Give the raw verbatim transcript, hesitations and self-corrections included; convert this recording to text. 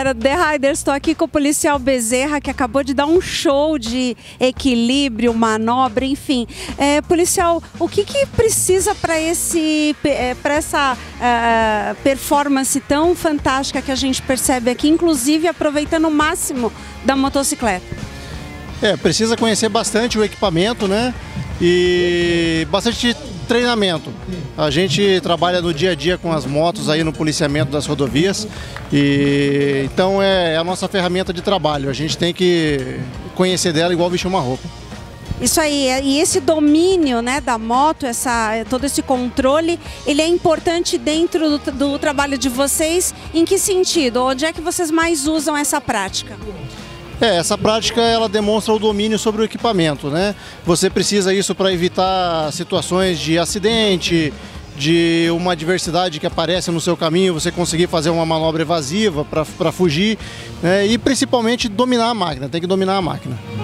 Agora, The Riders, estou aqui com o policial Bezerra, que acabou de dar um show de equilíbrio, manobra, enfim. É, policial, o que, que precisa para esse, para essa uh, performance tão fantástica que a gente percebe aqui, inclusive aproveitando o máximo da motocicleta? É, precisa conhecer bastante o equipamento, né? E bastante treinamento. A gente trabalha no dia a dia com as motos aí no policiamento das rodovias e então é a nossa ferramenta de trabalho. A gente tem que conhecer dela igual vestir uma roupa. Isso aí, e esse domínio, né, da moto, essa, todo esse controle, ele é importante dentro do, do trabalho de vocês. Em que sentido? Onde é que vocês mais usam essa prática? É, essa prática ela demonstra o domínio sobre o equipamento, né? Você precisa isso para evitar situações de acidente, de uma adversidade que aparece no seu caminho, você conseguir fazer uma manobra evasiva para fugir, né? E principalmente dominar a máquina, tem que dominar a máquina.